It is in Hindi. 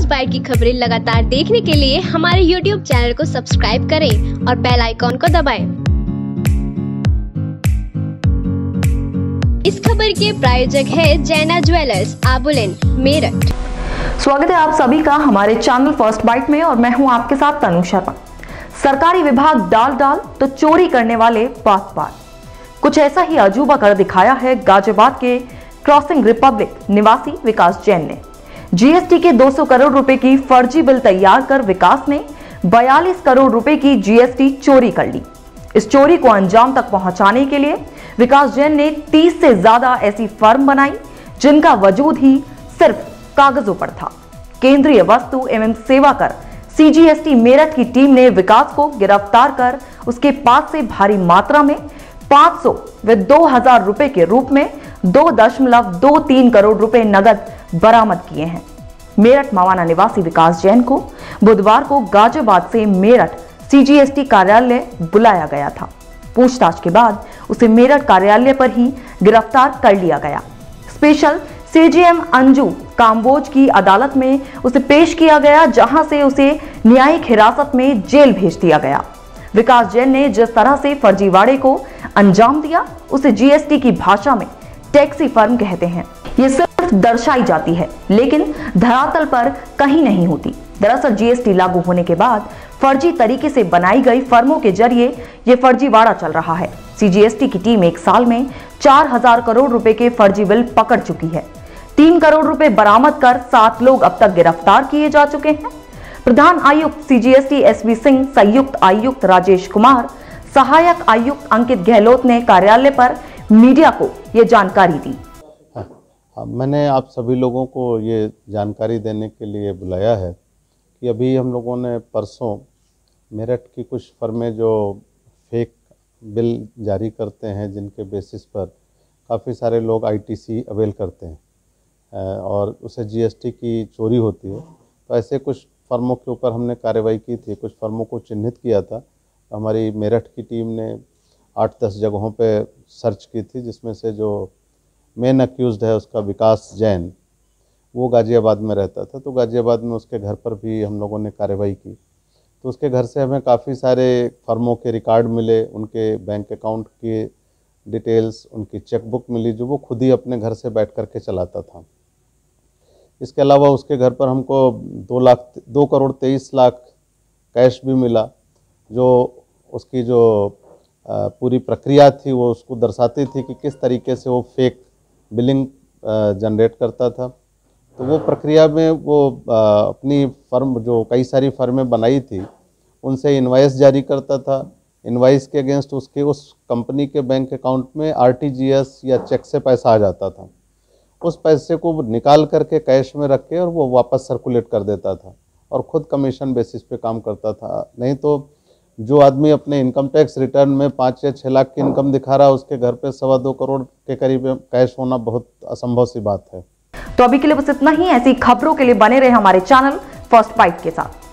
बाइट की खबरें लगातार देखने के लिए हमारे YouTube चैनल को सब्सक्राइब करें और बेल आइकॉन को दबाएं। इस खबर के प्रायोजक है जैना ज्वेलर्स, आबुलेन, मेरठ। स्वागत है आप सभी का हमारे चैनल फर्स्ट बाइट में और मैं हूं आपके साथ तनु शर्मा। सरकारी विभाग डाल तो चोरी करने वाले बात। कुछ ऐसा ही अजूबा कर दिखाया है गाजियाबाद के क्रॉसिंग रिपब्लिक निवासी विकास जैन ने। जीएसटी के 200 करोड़ रुपए की फर्जी बिल तैयार कर विकास ने 42 करोड़ रुपए की जीएसटी चोरी कर ली। इस चोरी को अंजाम तक पहुंचाने के लिए विकास जैन ने 30 से ज्यादा ऐसी फर्म बनाई जिनका वजूद ही सिर्फ कागजों पर था। केंद्रीय वस्तु एवं सेवा कर सीजीएसटी मेरठ की टीम ने विकास को गिरफ्तार कर उसके पास से भारी मात्रा में 500 व 2000 रुपए के रूप में 2.23 करोड़ रुपए नगद बरामद किए हैं। मेरठ मवाना निवासी विकास जैन को बुधवार को गाजियाबाद से मेरठ सीजीएसटी कार्यालय बुलाया गया था। पूछताछ के बाद उसे मेरठ कार्यालय पर ही गिरफ्तार कर लिया गया। स्पेशल सीजीएम अंजू काम्बोज की अदालत में उसे पेश किया गया, जहां से उसे न्यायिक हिरासत में जेल भेज दिया गया। विकास जैन ने जिस तरह से फर्जीवाड़े को अंजाम दिया उसे जीएसटी की भाषा में टैक्सी फर्म कहते हैं। ये सिर्फ दर्शाई जाती है लेकिन धरातल पर कहीं नहीं होती। दरअसल जीएसटी लागू होने के बाद फर्जी तरीके से बनाई गई फर्मों के जरिए ये फर्जीवाड़ा चल रहा है। सीजीएसटी की टीम एक साल में 4000 करोड़ रुपए के फर्जी बिल पकड़ चुकी है। 3 करोड़ रुपए बरामद कर 7 लोग अब तक गिरफ्तार किए जा चुके हैं। प्रधान आयुक्त सीजीएसटी एसवी सिंह, संयुक्त आयुक्त राजेश कुमार, सहायक आयुक्त अंकित गहलोत ने कार्यालय पर मीडिया को ये जानकारी दी। मैंने आप सभी लोगों को ये जानकारी देने के लिए बुलाया है कि अभी हम लोगों ने परसों मेरठ की कुछ फर्में जो फेक बिल जारी करते हैं, जिनके बेसिस पर काफ़ी सारे लोग आईटीसी अवेल करते हैं और उससे जीएसटी की चोरी होती है, तो ऐसे कुछ फर्मों के ऊपर हमने कार्रवाई की थी। कुछ फर्मों को चिन्हित किया था। हमारी मेरठ की टीम ने 8-10 जगहों पे सर्च की थी, जिसमें से जो मेन अक्यूज़ड है उसका विकास जैन, वो गाजियाबाद में रहता था। तो गाजियाबाद में उसके घर पर भी हम लोगों ने कार्रवाई की। तो उसके घर से हमें काफ़ी सारे फर्मों के रिकॉर्ड मिले, उनके बैंक अकाउंट की डिटेल्स, उनकी चेकबुक मिली जो वो खुद ही अपने घर से बैठ करके चलाता था। इसके अलावा उसके घर पर हमको 2 करोड़ 23 लाख कैश भी मिला, जो उसकी जो पूरी प्रक्रिया थी वो उसको दर्शाती थी कि किस तरीके से वो फेक बिलिंग जनरेट करता था। तो वो प्रक्रिया में वो अपनी फर्म जो कई सारी फर्में बनाई थी उनसे इनवाइस जारी करता था। इनवाइस के अगेंस्ट उसके उस कंपनी के बैंक अकाउंट में आरटीजीएस या चेक से पैसा आ जाता था। उस पैसे को निकाल करके कैश में रख के और वो वापस सर्कुलेट कर देता था और ख़ुद कमीशन बेसिस पे काम करता था। नहीं तो जो आदमी अपने इनकम टैक्स रिटर्न में 5 या 6 लाख की इनकम दिखा रहा है, उसके घर पे 2.25 करोड़ के करीब कैश होना बहुत असंभव सी बात है। तो अभी के लिए बस इतना ही। ऐसी खबरों के लिए बने रहे हमारे चैनल फर्स्ट बाइट के साथ।